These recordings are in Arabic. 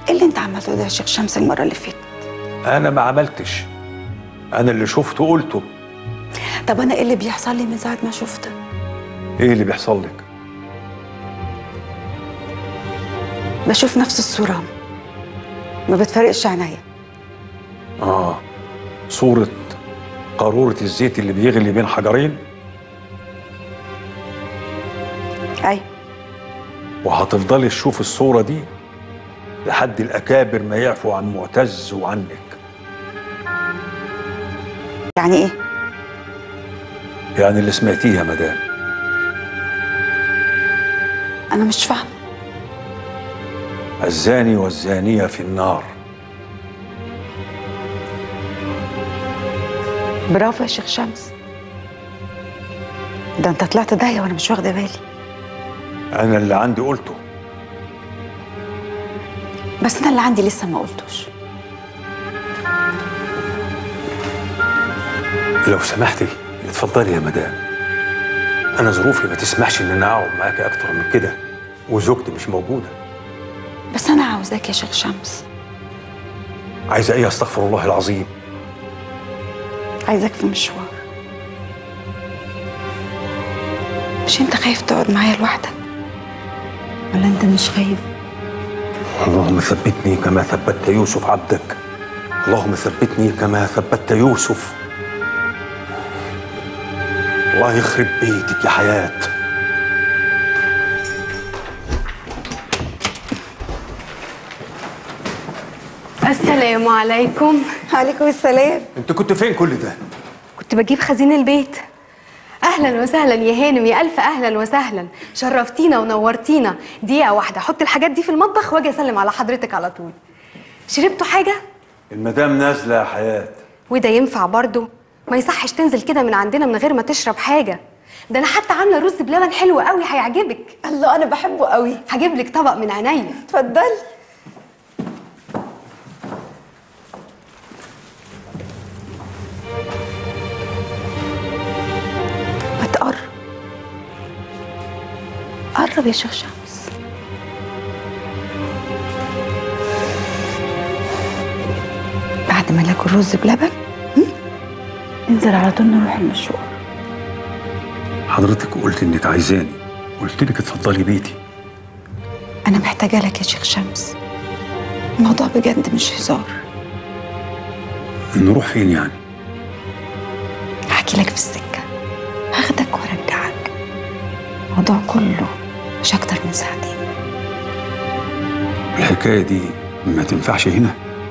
ايه اللي انت عملته ده يا شيخ شمس المره اللي فاتت؟ انا ما عملتش، انا اللي شفته قلته. طب انا ايه اللي بيحصل لي من ساعه ما شفتك؟ ايه اللي بيحصل لك؟ بشوف نفس الصوره، ما بتفرقش عينيا. صورة قارورة الزيت اللي بيغلي بين حجرين؟ ايوه. وهتفضلي تشوف الصورة دي لحد الأكابر ما يعفوا عن معتز وعنك. يعني ايه؟ يعني اللي سمعتيه يا مدام. انا مش فاهمه. الزاني والزانية في النار. برافو يا شيخ شمس، ده انت طلعت داهيه وانا مش واخده بالي. أنا اللي عندي قلته. بس انا اللي عندي لسه ما قلتوش. لو سمحتي اتفضلي يا مدام. أنا ظروفي ما تسمحش إن أنا أقعد معاكي أكتر من كده، وزوجتي مش موجودة. بس انا عاوزاك يا شيخ شمس. عايزة إيه؟ أستغفر الله العظيم. عايزاك في مشوار. مش انت خايف تقعد معايا لوحدك؟ ولا انت مش خايف؟ اللهم ثبتني كما ثبتت يوسف عبدك. اللهم ثبتني كما ثبتت يوسف. الله يخرب بيتك يا حياة. السلام عليكم. عليكم السلام. انت كنت فين كل ده؟ كنت بجيب خزين البيت. اهلا وسهلا يا هانم، يا الف اهلا وسهلا، شرفتينا ونورتينا. دقيقه واحده احط الحاجات دي في المطبخ واجي اسلم على حضرتك على طول. شربتوا حاجه؟ المدام نازله يا حياة. وده ينفع برضو؟ ما يصحش تنزل كده من عندنا من غير ما تشرب حاجه. ده انا حتى عامله رز بلبن حلو قوي هيعجبك. الله، انا بحبه قوي. هجيب لك طبق من عينيا. اتفضلي. ما تقرب، قرب يا شيخ شمس. بعد ما ناكل رز بلبن ننزل على طول نروح المشوار. حضرتك قلت انك عايزاني، قلت لك اتفضلي بيتي. انا محتاجه لك يا شيخ شمس، الموضوع بجد مش هزار. نروح فين يعني؟ هحكي لك في السكه، هاخدك وارجعك. الموضوع كله مش اكتر من ساعتين. الحكايه دي ما تنفعش هنا.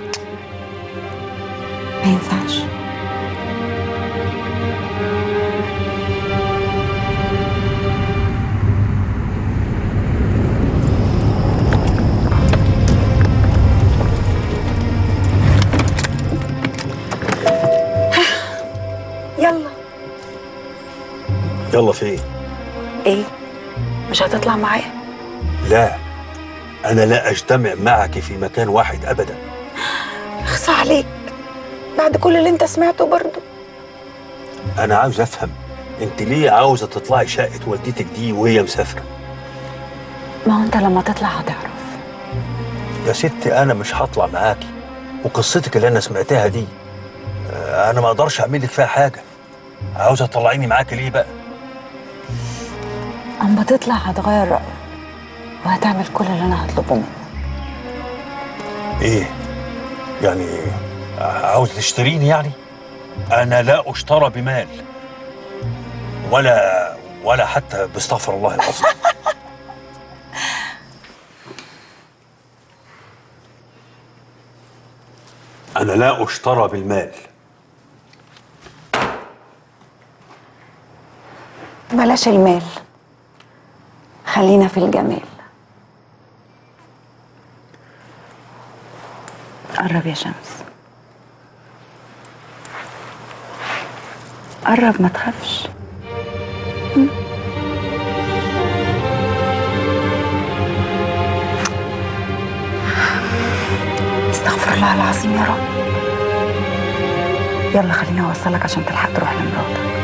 ما ينفعش. يلا. يلا فين؟ ايه؟ مش هتطلع معايا؟ لا، انا لا اجتمع معك في مكان واحد ابدا. اخصى عليك بعد كل اللي انت سمعته برضه. انا عاوز افهم، انت ليه عاوزه تطلعي شقه والدتك دي وهي مسافره؟ ما هو انت لما تطلع هتعرف. يا ستي انا مش هطلع معاكي، وقصتك اللي انا سمعتها دي انا ما اقدرش اعمل لك فيها حاجه. عاوزه تطلعيني معاكي ليه بقى؟ اما تطلع هتغير رأيك وهتعمل كل اللي انا هطلبه منك. ايه؟ يعني عاوز تشتريني يعني؟ انا لا اشترى بمال ولا حتى باستغفر الله العظيم. انا لا اشترى بالمال. بلاش المال، خلينا في الجمال. قرب يا شمس، قرب ما تخافش. استغفر الله العظيم يا رب. يلا خليني اوصلك عشان تلحق تروح لمراتك.